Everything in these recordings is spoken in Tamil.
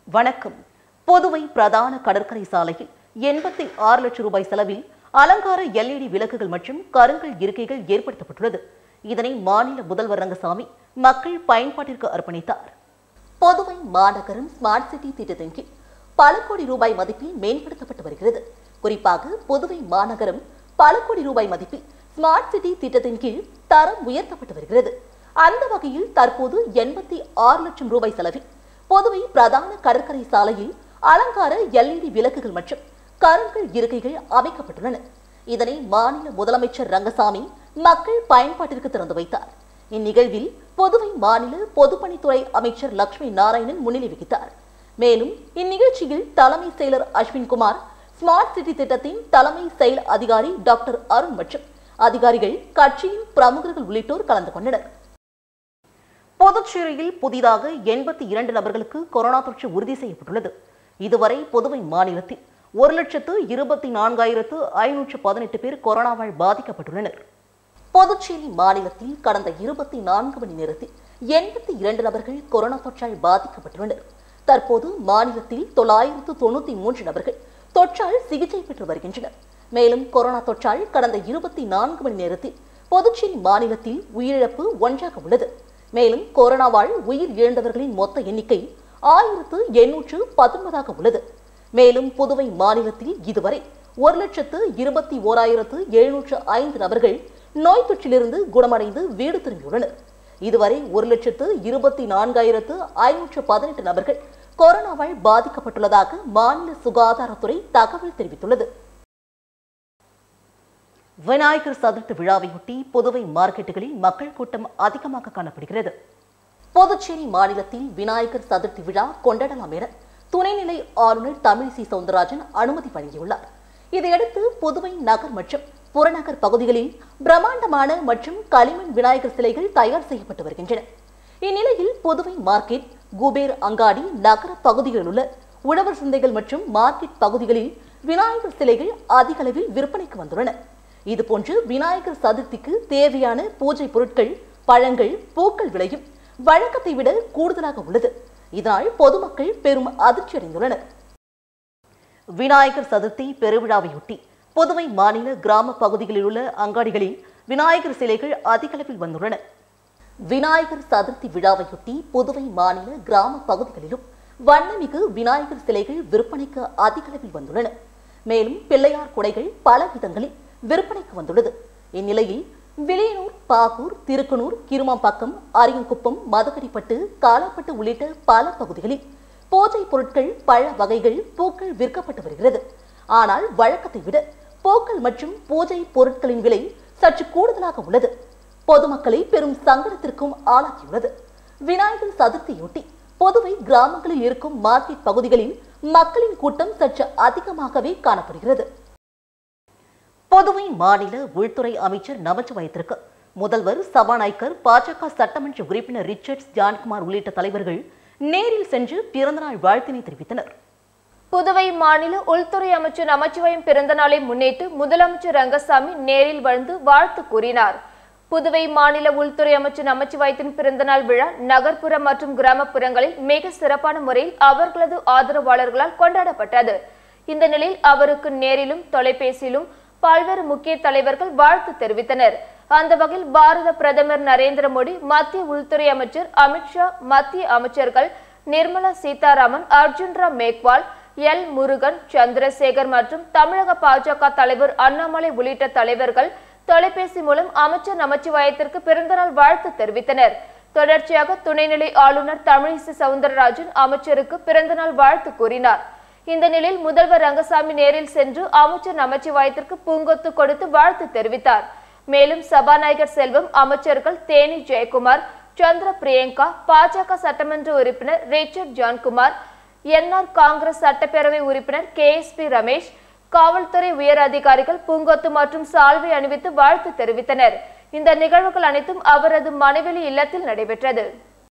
வணக்கம். புதுவை பிரதான கடற்கரை சாலையில் 86 லட்சம் ரூபாய் செலவில் அலங்கார LED விளக்குகள் மற்றும் கருங்கல் இருக்கைகள் ஏற்படுத்தப்பட்டுள்ளது. இதனை மாநில முதல்வர் ரங்கசாமி மக்கள் பயன்பாட்டிற்கு அர்ப்பணித்தார். புதுவை மாநகரம் ஸ்மார்ட் சிட்டி திட்டத்தின் கீழ் பல கோடி ரூபாய் மதிப்பில் மேம்படுத்தப்பட்டு வருகிறது. குறிப்பாக புதுவை மாநகரம் பல கோடி ரூபாய் மதிப்பில் ஸ்மார்ட் சிட்டி திட்டத்தின் கீழ் தரம் உயர்த்தப்பட்டு வருகிறது. அந்த வகையில் தற்போது 86 லட்சம் ரூபாய் செலவில் புதுவை பிரதான கடற்கரை சாலையில் அலங்கார LED விளக்குகள் மற்றும் கருங்கல் இருக்கைகள் அமைக்கப்பட்டுள்ளன. இதனை மாநில முதலமைச்சர் ரங்கசாமி மக்கள் பயன்பாட்டிற்கு திறந்து வைத்தார். இந்நிகழ்வில் புதுவை மாநில பொதுப்பணித்துறை அமைச்சர் லட்சுமி நாராயணன் முன்னிலை வகித்தார். மேலும் இந்நிகழ்ச்சியில் தலைமை செயலர் அஸ்வின்குமார், ஸ்மார்ட் சிட்டி திட்டத்தின் தலைமை செயல் அதிகாரி டாக்டர் அருண் மற்றும் அதிகாரிகள், கட்சியின் பிரமுகர்கள் உள்ளிட்டோர் கலந்து கொண்டனர். புதுச்சேரியில் புதிதாக 82 நபர்களுக்கு கொரோனா தொற்று உறுதி செய்யப்பட்டுள்ளது. இதுவரை புதுவை மாநிலத்தில் 1,24,518 பேர் கொரோனாவால் பாதிக்கப்பட்டுள்ளனர். புதுச்சேரி மாநிலத்தில் கடந்த 24 மணி நேரத்தில் 82 நபர்கள் கொரோனா தொற்றால் பாதிக்கப்பட்டுள்ளனர். தற்போது மாநிலத்தில் 993 நபர்கள் தொற்றால் சிகிச்சை பெற்று வருகின்றனர். மேலும் கொரோனா தொற்றால் கடந்த 24 மணி நேரத்தில் புதுச்சேரி மாநிலத்தில் உயிரிழப்பு 1 உள்ளது. மேலும் கொரோனாவால் உயிர் இழந்தவர்களின் மொத்த எண்ணிக்கை 1819 உள்ளது. மேலும் புதுவை மாநிலத்தில் இதுவரை 1,21,705 நபர்கள் நோய் தொற்றிலிருந்து குணமடைந்து வீடு திரும்பியுள்ளனர். இதுவரை 1,24,518 நபர்கள் கொரோனாவால் பாதிக்கப்பட்டுள்ளதாக மாநில சுகாதாரத்துறை தகவல் தெரிவித்துள்ளது. விநாயகர் சதுர்த்தி விழாவையொட்டி புதுவை மார்க்கெட்டுகளில் மக்கள் கூட்டம் அதிகமாக காணப்படுகிறது. புதுச்சேரி மாநிலத்தில் விநாயகர் சதுர்த்தி விழா கொண்டாடலாம் என துணைநிலை ஆளுநர் தமிழிசை சவுந்தரராஜன் அனுமதி வழங்கியுள்ளார். இதையடுத்து புதுவை நகர் மற்றும் புறநகர் பகுதிகளில் பிரம்மாண்டமான மற்றும் களிமண் விநாயகர் சிலைகள் தயார் செய்யப்பட்டு வருகின்றன. இந்நிலையில் புதுவை மார்க்கெட், குபேர் அங்காடி, நகர பகுதிகளில் உள்ள உழவர் சந்தைகள் மற்றும் மார்க்கெட் பகுதிகளில் விநாயகர் சிலைகள் அதிக அளவில் விற்பனைக்கு வந்துள்ளன. இதுபோன்று விநாயகர் சதுர்த்திக்கு தேவையான பூஜை பொருட்கள், பழங்கள், பூக்கள் விலையும் வழக்கத்தை விட கூடுதலாக உள்ளது. இதனால் பொதுமக்கள் பெரும் அதிர்ச்சி அடைந்துள்ளனர். விநாயகர் சதுர்த்தி பெருவிழாவையொட்டி புதுவை மாநில கிராம பகுதிகளில் உள்ள அங்காடிகளில் விநாயகர் சிலைகள் அதிக அளவில் வந்துள்ளன. விநாயகர் சதுர்த்தி விழாவையொட்டி புதுவை மாநில கிராம பகுதிகளிலும் வண்ணமிகு விநாயகர் சிலைகள் விற்பனைக்கு அதிக அளவில் வந்துள்ளன. மேலும் பிள்ளையார் குடைகள் பல விதங்களில் விற்பனைக்கு வந்துள்ளது. இந்நிலையில் வில்லியனூர், பாகூர், திருக்கனூர், கிருமாம்பாக்கம், அரியங்குப்பம், மதகடிப்பட்டு, காலாப்பட்டு உள்ளிட்ட பல பகுதிகளில் பூஜை பொருட்கள், பழ வகைகள், பூக்கள் விற்கப்பட்டு வருகிறது. ஆனால் வழக்கத்தை விட பூக்கள் மற்றும் பூஜை பொருட்களின் விலை சற்று கூடுதலாக உள்ளது. பொதுமக்களை பெரும் சங்கடத்திற்கும் ஆளாக்கியுள்ளது. விநாயகர் சதுர்த்தியொட்டி புதுவை கிராமங்களில் இருக்கும் மார்க்கெட் பகுதிகளில் மக்களின் கூட்டம் சற்று அதிகமாகவே காணப்படுகிறது. புதுவை மாநில உள்துறை அமைச்சர் நமச்சிவாயத்திற்கு முதல்வர், சபாநாயகர், பாஜக சட்டமன்ற உறுப்பினர் ரிச்சர்ட்ஸ் ஜான்குமார் உள்ளிட்ட தலைவர்கள் நேரில் சென்று பிறந்தநாள் வாழ்த்தினை தெரிவித்தனர். புதுவை மாநில உள்துறை அமைச்சர் நமச்சிவாயம் பிறந்த நாளை முன்னிட்டு முதலமைச்சர் ரங்கசாமி நேரில் வந்து வாழ்த்து கூறினார். புதுவை மாநில உள்துறை அமைச்சர் நமச்சிவாயத்தின் பிறந்தநாள் விழா நகர்ப்புற மற்றும் கிராமப்புறங்களில் மிக சிறப்பான முறையில் அவர்களது ஆதரவாளர்களால் கொண்டாடப்பட்டது. இந்த நிலையில் அவருக்கு நேரிலும் தொலைபேசியிலும் பல்வேறு முக்கிய தலைவர்கள் வாழ்த்து தெரிவித்தனர். அந்த வகையில் பாரத பிரதமர் நரேந்திர மோடி, மத்திய உள்துறை அமைச்சர் அமித்ஷா, மத்திய அமைச்சர்கள் நிர்மலா சீதாராமன், அர்ஜுன் ராம் மேக்வால், எல் முருகன், சந்திரசேகர் மற்றும் தமிழக பாஜக தலைவர் அண்ணாமலை உள்ளிட்ட தலைவர்கள் தொலைபேசி மூலம் அமைச்சர் நமச்சிவாயத்திற்கு பிறந்தநாள் வாழ்த்து தெரிவித்தனர். தொடர்ச்சியாக துணைநிலை ஆளுநர் தமிழிசை சவுந்தரராஜன் அமைச்சருக்கு பிறந்தநாள் வாழ்த்து கூறினார். இந்த நிலையில் முதல்வர் ரங்கசாமி நேரில் சென்று அமைச்சர் நமச்சிவாயத்திற்கு பூங்கொத்து கொடுத்து வாழ்த்து தெரிவித்தார். மேலும் சபாநாயகர் செல்வம், அமைச்சர்கள் தேனி ஜெயக்குமார், சந்திர பிரியங்கா, பாஜக சட்டமன்ற உறுப்பினர் ரிச்சர்ட் ஜான்குமார், என்ஆர் காங்கிரஸ் சட்டப்பேரவை உறுப்பினர் KSP ரமேஷ், காவல்துறை உயர் அதிகாரிகள் பூங்கொத்து மற்றும் சால்வை அணிவித்து வாழ்த்து தெரிவித்தனர். இந்த நிகழ்வுகள் அனைத்தும் அவரது மனைவெளி இல்லத்தில் நடைபெற்றது.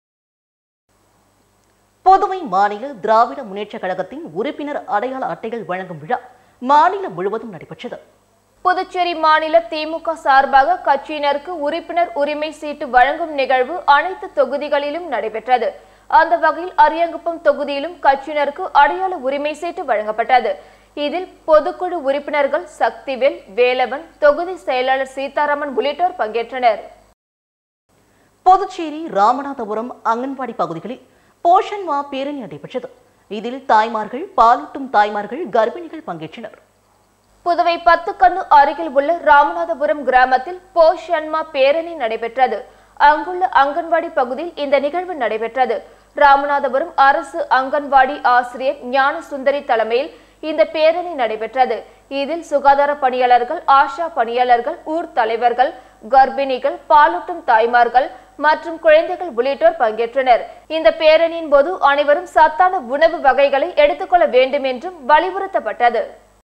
புதுவை மாநில திராவிட முன்னேற்ற கழகத்தின் உறுப்பினர் அடையாள அட்டைகள் வழங்கும் விழா மாநிலம் முழுவதும் நடைபெற்றது. புதுச்சேரி மாநில திமுக சார்பாக கட்சியினருக்கு உறுப்பினர் உரிமை சீட்டு வழங்கும் நிகழ்வு அனைத்து தொகுதிகளிலும் நடைபெற்றது. அந்த வகையில் அரியாங்குப்பம் தொகுதியிலும் கட்சியினருக்கு அடையாள உரிமை சீட்டு வழங்கப்பட்டது. இதில் பொதுக்குழு உறுப்பினர்கள் சக்திவேல், வேலவன், தொகுதி செயலாளர் சீதாராமன் உள்ளிட்டோர் பங்கேற்றனர். புதுச்சேரி ராமநாதபுரம் அங்கன்வாடி பகுதிகளில் போஷன் மா பேரணி நடைபெற்றது. இதில் தாய்மார்கள், பாலூட்டும் தாய்மார்கள், கர்ப்பிணிகள் பங்கேற்றனர். புதுவை 10 கண்ணு அருகில் உள்ள ராமநாதபுரம் கிராமத்தில் போஷன் மா பேரணி நடைபெற்றது. அங்குள்ள அங்கன்வாடி பகுதியில் இந்த நிகழ்வு நடைபெற்றது. ராமநாதபுரம் அரசு அங்கன்வாடி ஆசிரியர் ஞானசுந்தரி தலைமையில் இந்த பேரணி நடைபெற்றது. இதில் சுகாதார பணியாளர்கள், ஆஷா பணியாளர்கள், ஊர் தலைவர்கள், கர்ப்பிணிகள், பாலூட்டும் தாய்மார்கள் மற்றும் குழந்தைகள் உள்ளிட்டோர் பங்கேற்றனர். இந்த பேரணியின் போது அனைவரும் சத்தான உணவு வகைகளை எடுத்துக்கொள்ள வேண்டும் என்றும் வலியுறுத்தப்பட்டது.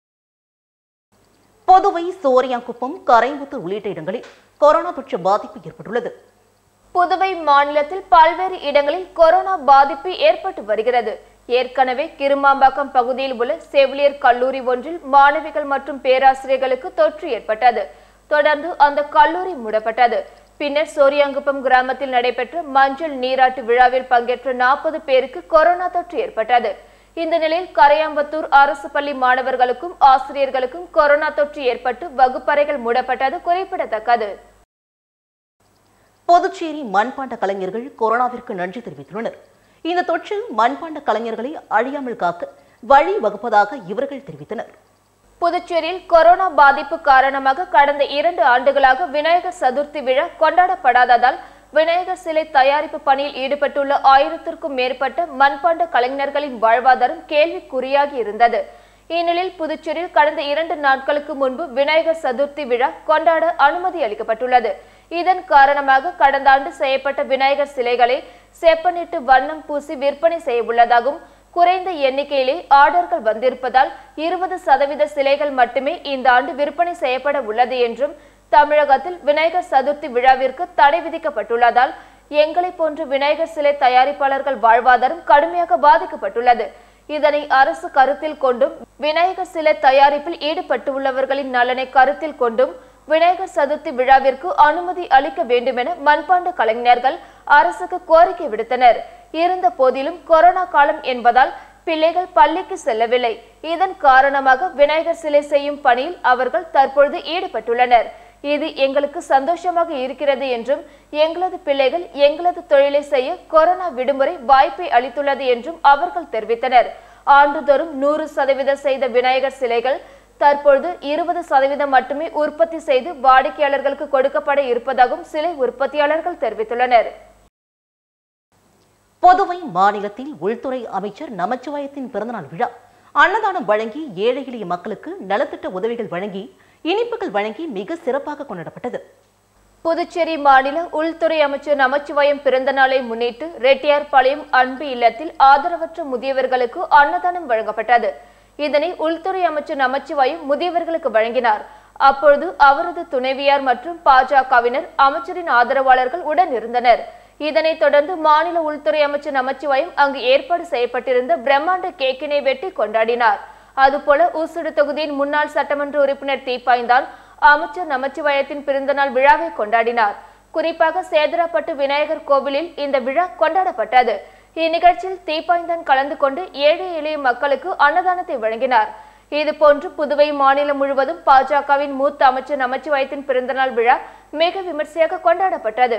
புதுவை சோரியாங்குப்பம், கரைமுத்தூர் உள்ளிட்ட இடங்களில் கொரோனா தொற்று பாதிப்பு ஏற்பட்டுள்ளது. புதுவை மாநிலத்தில் பல்வேறு இடங்களில் கொரோனா பாதிப்பு ஏற்பட்டு வருகிறது. ஏற்கனவே கிருமாம்பாக்கம் பகுதியில் உள்ள செவிலியர் கல்லூரி ஒன்றில் மாணவிகள் மற்றும் பேராசிரியர்களுக்கு தொற்று ஏற்பட்டது. தொடர்ந்து அந்த கல்லூரி மூடப்பட்டது. பின்னர் சோரியாங்குப்பம் கிராமத்தில் நடைபெற்ற மஞ்சள் நீராட்டு விழாவில் பங்கேற்ற 40 பேருக்கு கொரோனா தொற்று ஏற்பட்டது. இந்த நிலையில் கரையாம்பத்தூர் அரசு பள்ளி மாணவர்களுக்கும் ஆசிரியர்களுக்கும் கொரோனா தொற்று ஏற்பட்டு வகுப்பறைகள் மூடப்பட்டது குறிப்பிடத்தக்கது. புதுச்சேரி மண்பாண்ட கலைஞர்கள் கொரோனாவிற்கு நன்றி தெரிவித்துள்ளனர். இந்த தொற்று மண்பாண்ட கலைஞர்களை அழியாமல் காக்க வழி வகுப்பதாக இவர்கள் தெரிவித்தனர். புதுச்சேரியில் கொரோனா பாதிப்பு காரணமாக கடந்த 2 ஆண்டுகளாக விநாயகர் சதுர்த்தி விழா கொண்டாடப்படாததால் விநாயகர் சிலை தயாரிப்பு பணியில் ஈடுபட்டுள்ள 1000க்கும் மேற்பட்ட மண்பாண்ட கலைஞர்களின் வாழ்வாதாரம் கேள்விக்குறியாகி இருந்தது. இந்நிலையில் புதுச்சேரியில் கடந்த 2 நாட்களுக்கு முன்பு விநாயகர் சதுர்த்தி விழா கொண்டாட அனுமதி அளிக்கப்பட்டுள்ளது. இதன் காரணமாக கடந்த ஆண்டு செய்யப்பட்ட விநாயகர் சிலைகளை செப்பனிட்டு வண்ணம் பூசி விற்பனை செய்ய உள்ளதாகவும், குறைந்த எண்ணிக்கையிலே ஆர்டர்கள் வந்திருப்பதால் 20% சிலைகள் மட்டுமே இந்த ஆண்டு விற்பனை செய்யப்பட உள்ளது என்றும், தமிழகத்தில் விநாயகர் சதுர்த்தி விழாவிற்கு தடை விதிக்கப்பட்டுள்ளதால் எங்களை போன்ற விநாயகர் சிலை தயாரிப்பாளர்கள் வாழ்வாதாரம் கடுமையாக பாதிக்கப்பட்டுள்ளது. இதனை அரசு கருத்தில் கொண்டும் விநாயகர் சிலை தயாரிப்பில் ஈடுபட்டுள்ளவர்களின் நலனை கருத்தில் கொண்டும் விநாயகர் சதுர்த்தி விழாவிற்கு அனுமதி அளிக்க வேண்டும் என மண்பாண்ட கலைஞர்கள் அரசுக்கு கோரிக்கை விடுத்தனர். இருந்த போதிலும் கொரோனா காலம் என்பதால் பிள்ளைகள் பள்ளிக்கு செல்லவில்லை. இதன் காரணமாக விநாயகர் சிலை செய்யும் பணியில் அவர்கள் தற்பொழுது ஈடுபட்டுள்ளனர். இது எங்களுக்கு சந்தோஷமாக இருக்கிறது என்றும், எங்களது பிள்ளைகள் எங்களது தொழிலை செய்ய கொரோனா விடுமுறை வாய்ப்பை அளித்துள்ளது என்றும் அவர்கள் தெரிவித்தனர். ஆண்டுதோறும் 100% செய்த விநாயகர் சிலைகள் தற்பொழுது 20% மட்டுமே உற்பத்தி செய்து வாடிக்கையாளர்களுக்கு கொடுக்கப்பட இருப்பதாகவும் சிலை உற்பத்தியாளர்கள் தெரிவித்துள்ளனர். புதுவை மாநிலத்தில் உள்துறை அமைச்சர் நமச்சிவாயத்தின் பிறந்தநாள் விழா அன்னதானம் வழங்கி ஏழை எளிய மக்களுக்கு நலத்திட்ட உதவிகள் வழங்கி இனிப்புகள் வழங்கி மிக சிறப்பாக கொண்டாடப்பட்டது. புதுச்சேரி மாநில உள்துறை அமைச்சர் நமச்சிவாயம் பிறந்த நாளை முன்னிட்டு ரெட்டியார்பாளையம் அன்பு இல்லத்தில் ஆதரவற்ற முதியவர்களுக்கு அன்னதானம் வழங்கப்பட்டது. இதனை உள்துறை அமைச்சர் நமச்சிவாயம் முதியவர்களுக்கு வழங்கினார். அப்பொழுது அவரது துணைவியார் மற்றும் பாஜகவினர், அமைச்சரின் ஆதரவாளர்கள் உடன் இருந்தனர். இதனைத் தொடர்ந்து மாநில உள்துறை அமைச்சர் நமச்சிவாயம் அங்கு ஏற்பாடு செய்யப்பட்டிருந்த பிரம்மாண்ட கேக்கினை வெட்டி கொண்டாடினார். அதுபோல ஊசுடு தொகுதியின் முன்னாள் சட்டமன்ற உறுப்பினர் தீப்பாய்ந்தான் அமைச்சர் நமச்சிவாயத்தின் பிறந்தநாள் விழாவை கொண்டாடினார். குறிப்பாக சேதராப்பட்டு விநாயகர் கோவிலில் இந்த விழா கொண்டாடப்பட்டது. இந்நிகழ்ச்சியில் தீப்பாய்ந்தான் கலந்து கொண்டு ஏழை எளிய மக்களுக்கு அன்னதானத்தை வழங்கினார். இதுபோன்று புதுவை மாநிலம் முழுவதும் பாஜகவின் மூத்த அமைச்சர் நமச்சிவாயத்தின் பிறந்தநாள் விழா மிக விமர்சையாக கொண்டாடப்பட்டது.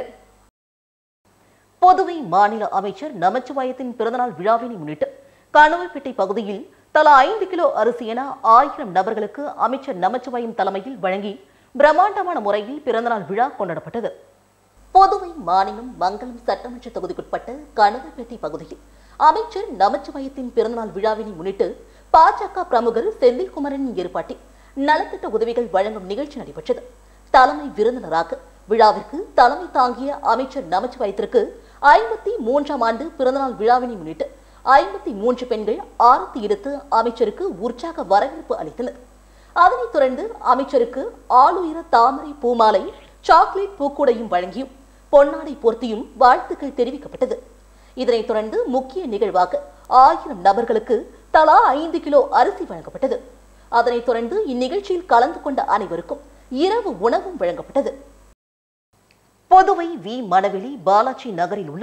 புதுவை மாநில அமைச்சர் நமச்சிவாயத்தின் பிறந்தநாள் விழாவினை முன்னிட்டு கணுவப்பேட்டை பகுதியில் தலா 5 கிலோ அரிசி என 1000 நபர்களுக்கு அமைச்சர் நமச்சிவாயம் தலைமையில் வழங்கி பிரம்மாண்டமான முறையில் பிறந்தநாள் விழா கொண்டாடப்பட்டது. புதுவை மாநிலம் மங்கலம் சட்டமன்ற தொகுதிக்குட்பட்ட கணுவப்பேட்டை பகுதியில் அமைச்சர் நமச்சிவாயத்தின் பிறந்தநாள் விழாவினை முன்னிட்டு பாஜக பிரமுகர் செந்தில்குமரனின் ஏற்பாட்டில் நலத்திட்ட உதவிகள் வழங்கும் நிகழ்ச்சி நடைபெற்றது. தலைமை விருந்தினராக விழாவிற்கு தலைமை தாங்கிய அமைச்சர் நமச்சிவாயத்திற்கு 53ஆம் ஆண்டு பிறந்தநாள் விழாவினை முன்னிட்டு 53 பெண்கள் ஆரத்தி எடுத்து அமைச்சருக்கு உற்சாக வரவேற்பு அளித்தனர். அதனைத் தொடர்ந்து அமைச்சருக்கு ஆளுயர தாமரை பூமாலை, சாக்லேட் பூக்கூடையும் வழங்கியும் பொன்னாடை போர்த்தியும் வாழ்த்துக்கள் தெரிவிக்கப்பட்டது. இதனைத் தொடர்ந்து முக்கிய நிகழ்வாக 1000 நபர்களுக்கு தலா 5 கிலோ அரிசி வழங்கப்பட்டது. அதனைத் தொடர்ந்து இந்நிகழ்ச்சியில் கலந்து கொண்ட அனைவருக்கும் இரவு உணவும் வழங்கப்பட்டது. புதுவை வி மணவெளி பாலாஜி நகரில் உள்ள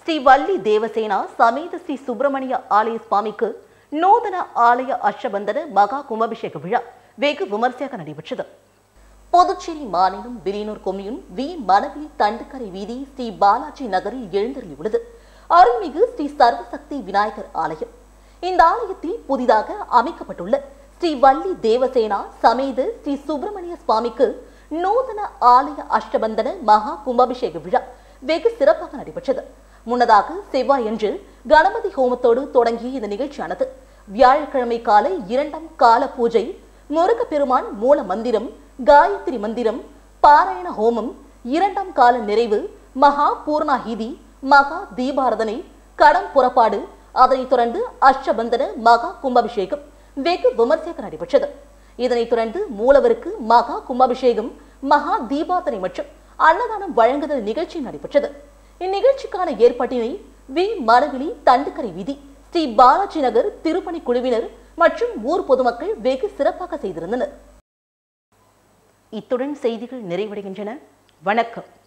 ஸ்ரீ வள்ளி தேவசேனா சமேத ஸ்ரீ சுப்பிரமணிய ஆலய சுவாமிக்கு நூதன ஆலய அஷ்டபந்தன மகா கும்பாபிஷேக விழா வெகு விமர்சையாக நடைபெற்றது. புதுச்சேரி மாநிலம் வில்லியனூர் கொம்யூன் வி மணவெளி தண்டுக்கரை வீதி ஸ்ரீ பாலாஜி நகரில் எழுந்தருளியுள்ளது அருள்மிகு ஸ்ரீ சர்வசக்தி விநாயகர் ஆலயம். இந்த ஆலயத்தில் புதிதாக அமைக்கப்பட்டுள்ள ஸ்ரீ வள்ளி தேவசேனா சமேத ஸ்ரீ சுப்பிரமணிய சுவாமிக்கு நூதன ஆலய அஷ்டபந்தன மகா கும்பாபிஷேக விழா வெகு சிறப்பாக நடைபெற்றது. முன்னதாக செவ்வாயன்று கணபதி ஹோமத்தோடு தொடங்கிய இந்த நிகழ்ச்சியானது வியாழக்கிழமை காலை 2ஆம் கால பூஜை, முருகப்பெருமான் மூல மந்திரம், காயத்ரி மந்திரம், பாராயண ஹோமம், 2ஆம் கால நிறைவு, மகா பூர்ணாஹிதி, மகா தீபாரதனை, கடம் புறப்பாடு, அதனைத் தொடர்ந்து அஷ்டபந்தன மகா கும்பாபிஷேகம் வெகு விமர்சையாக நடைபெற்றது. இதனைத் தொடர்ந்து மூலவருக்கு மகா கும்பாபிஷேகம், மகா தீபாரதனை மற்றும் அன்னதானம் வழங்குதல் நிகழ்ச்சி நடைபெற்றது. இந்நிகழ்ச்சிக்கான ஏற்பாட்டினை வி மணவெளி தண்டுக்கரை வீதி ஸ்ரீ பாலாஜி நகர் திருப்பணி குழுவினர் மற்றும் ஊர் பொதுமக்கள் வெகு சிறப்பாக செய்திருந்தனர். இத்துடன் செய்திகள் நிறைவடைகின்றன. வணக்கம்.